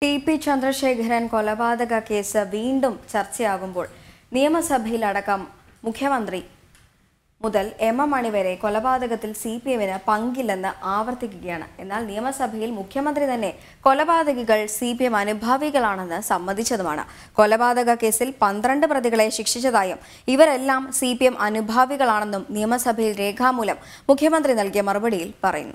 TP. Chandrasekharan കൊലപാതക case വീണ്ടും ചർച്ചയാകുമ്പോൾ നിയമസഭയിലടക്കം മുഖ്യമന്ത്രി മുതൽ എം.എം. വരെ കൊലപാതകത്തിൽ CPM-ന് പങ്കില്ലെന്ന് ആവർത്തിക്കുകയാണ്. എന്നാൽ നിയമസഭയിൽ മുഖ്യമന്ത്രി തന്നെ കൊലപാതകികൾ CPM അനുഭാവികളാണെന്ന് സമ്മതിച്ചതുമാണ്. കൊലപാതക കേസിൽ 12 പ്രതികളെ ശിക്ഷിച്ചതായും ഇവരെല്ലാം CPM അനുഭാവികളാണെന്നും നിയമസഭയിൽ രേഖാമൂലം മുഖ്യമന്ത്രി നൽകിയ മറുപടിയിൽ പറയുന്നു.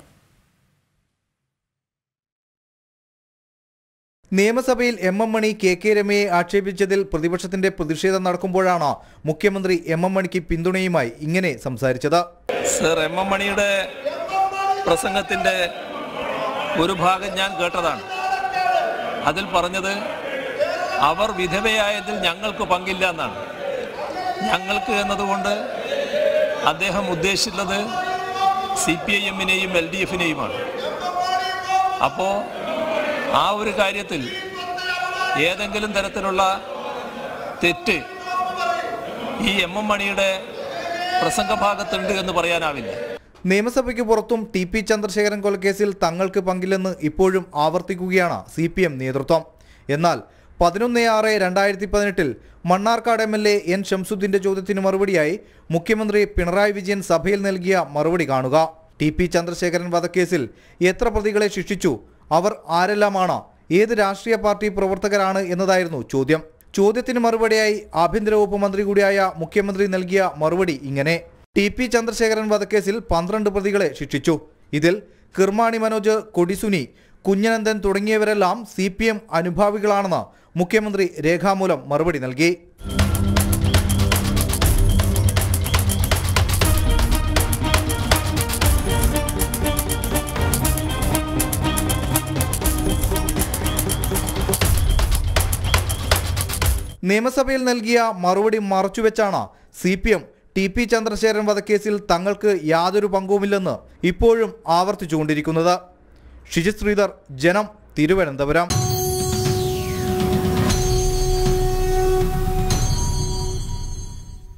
നിയമസഭയിൽ M.M. K.K. രമയെ ആക്ഷേപിച്ചതിൽ പ്രതിപക്ഷത്തിന്റെ പ്രതിഷേധം നടക്കുമ്പോഴാണ് മുഖ്യമന്ത്രി M.M. പിന്തുണയുമായി ഇങ്ങനെ സംസാരിച്ചത്. Sir, M.M. പ്രസംഗത്തിന്റെ ഒരു ഭാഗം ഞാൻ കേട്ടതാണ്. അതിൽ പറഞ്ഞത് അവർ വിധവയായതിൽ ഞങ്ങൾക്ക് പങ്കില്ല എന്നാണ്. ഞങ്ങൾക്ക് എന്നതുകൊണ്ട് അദ്ദേഹം ഉദ്ദേശിച്ചുള്ളത് CPIM-നെയും LDF-നെയുമാണ്. അപ്പോൾ ആ ഒരു കാര്യത്തിൽ ഏതെങ്കിലും തരത്തിലുള്ള തെറ്റ് ഈ M.M. പ്രസംഗഭാഗത്തുണ്ട് എന്ന് പറയാനാവില്ല. നിയമസഭയ്ക്ക് പുറത്തും ടി.പി. ചന്ദ്രശേഖരൻ കൊലക്കേസിൽ തങ്ങൾക്ക് പങ്കില്ലെന്ന് ഇപ്പോഴും ആവർത്തിക്കുകയാണ് CPM നേതൃത്വം. എന്നാൽ 11/6/2018 മണ്ണാർക്കാട് MLA N. ഷംസുദ്ദീന്റെ ചോദ്യത്തിന് മറുപടിയായി മുഖ്യമന്ത്രി പിണറായി വിജയൻ സഭയിൽ നൽകിയ മറുപടി കാണുക. ടി.പി. ചന്ദ്രശേഖരൻ വധക്കേസിൽ എത്ര പ്രതികളെ ശിക്ഷിച്ചു, അവർ ആരെല്ലാമാണ്, ഏത് രാഷ്ട്രീയ പാർട്ടി പ്രവർത്തകരാണ് എന്നതായിരുന്നു ചോദ്യം. ചോദ്യത്തിന് മറുപടിയായി ആഭ്യന്തര വകുപ്പ് മന്ത്രി കൂടിയായ മുഖ്യമന്ത്രി നൽകിയ മറുപടി ഇങ്ങനെ: ടി.പി. ചന്ദ്രശേഖരൻ വധക്കേസിൽ 12 പ്രതികളെ ശിക്ഷിച്ചു. ഇതിൽ കിർമാണി മനോജ്, കൊടിസുനി, കുഞ്ഞനന്ദൻ തുടങ്ങിയവരെല്ലാം CPM അനുഭാവികളാണെന്ന് മുഖ്യമന്ത്രി രേഖാമൂലം മറുപടി നൽകി. നിയമസഭയിൽ നൽകിയ മറുപടി മറച്ചുവെച്ചാണ് CPM ടി.പി. ചന്ദ്രശേഖരൻ വധക്കേസിൽ തങ്ങൾക്ക് യാതൊരു പങ്കുമില്ലെന്ന് ഇപ്പോഴും ആവർത്തിച്ചുകൊണ്ടിരിക്കുന്നത്. ഷിജിത് ശ്രീധർ, ജനം, തിരുവനന്തപുരം.